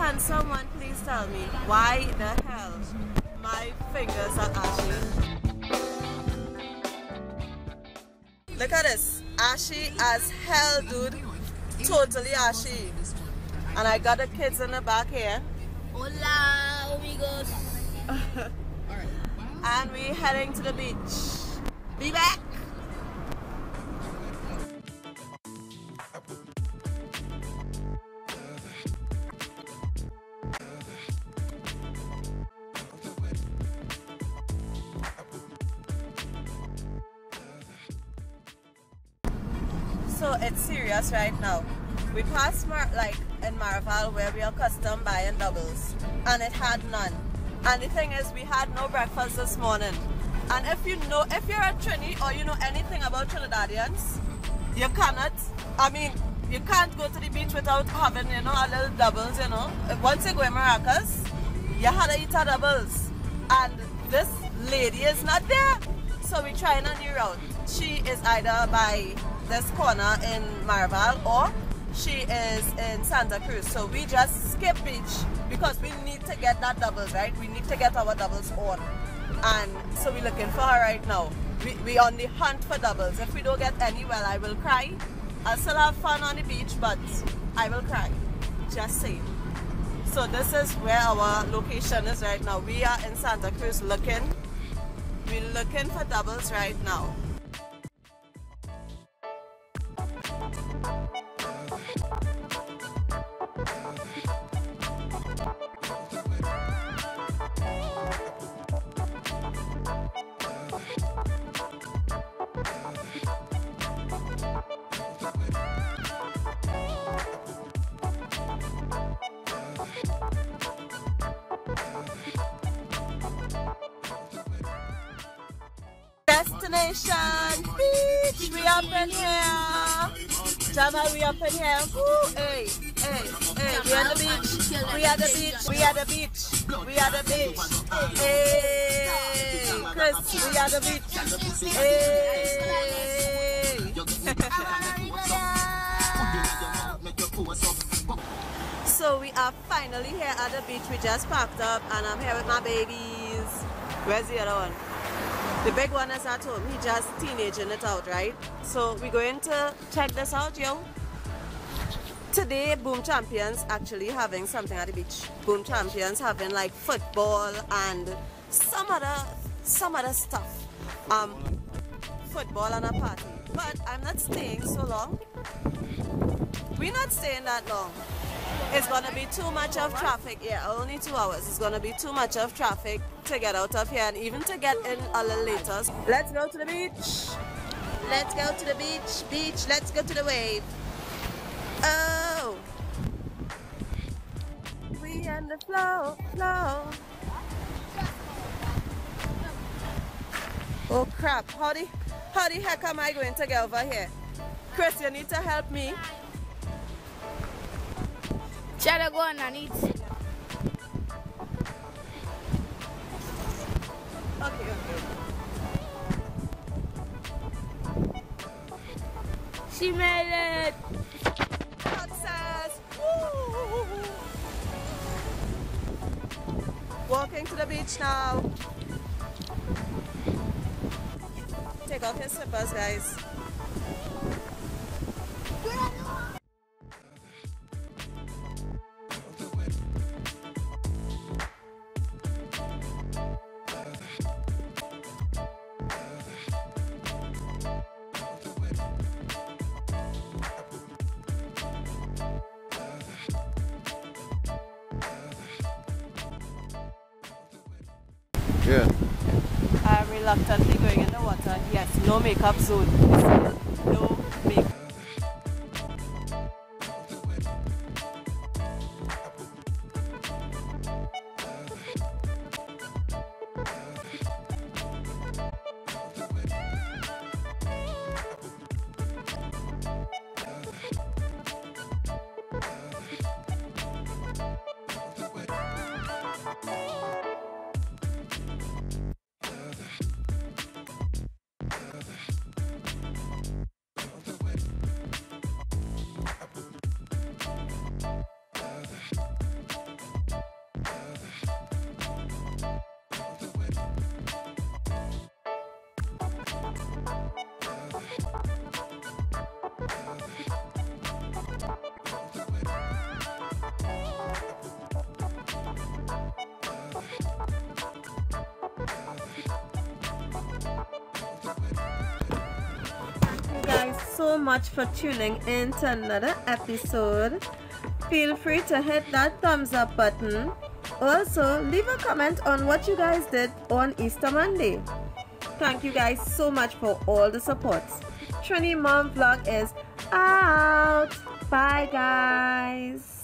Can someone please tell me why the hell my fingers are ashy? Look at this. Ashy as hell, dude. Totally ashy. And I got the kids in the back here. Hola, amigos. And we're heading to the beach. Be back. So it's serious right now. We passed in Maraval where we are custom buying doubles, and it had none. And the thing is, we had no breakfast this morning. And if you're a Trini or you know anything about Trinidadians, you cannot, you can't go to the beach without having, you know, a little doubles, you know. Once you go in Maracas, you had to eat a doubles. And this lady is not there. So we're trying a new route. She is either by this corner in Maraval or she is in Santa Cruz. So we just skip beach because we need to get that doubles, right? We need to get our doubles on. And so we're looking for her right now. We on the hunt for doubles. If we don't get any, well, I will cry. I'll still have fun on the beach, but I will cry. Just saying. So this is where our location is right now. We are in Santa Cruz looking. We're looking for doubles right now. Destination beach, we up in here. Jamal, we up in here. Woo, hey, hey, hey, we at the beach. We at the beach. We at the beach. We at the beach. Hey, Chris, we at the beach. Hey. So we are finally here at the beach. We just packed up and I'm here with my babies. Where's the other one? The big one is at home. He just teenaging it out, right? So we're going to check this out, yo. Today, Boom Champions actually having something at the beach. Boom Champions having like football and some other stuff. Football and a party. But I'm not staying so long. We're not staying that long. It's gonna be too much of traffic. Yeah, only 2 hours. It's gonna be too much of traffic to get out of here and even to get in a little later. Let's go to the beach. Let's go to the beach. Beach, let's go to the wave. Oh. We on the flow. Oh crap. How the heck am I going to get over here? Chris, you need to help me. Try to go on and eat. Okay. She made it. Success. Woo. Walking to the beach now. Take off your slippers, guys. Yeah. I'm reluctantly going in the water. Yes, no makeup zone. No makeup. so much for tuning in to another episode. Feel free to hit that thumbs up button. Also, leave a comment on what you guys did on Easter Monday. Thank you guys so much for all the support. Trini Mom Vlog is out. Bye guys.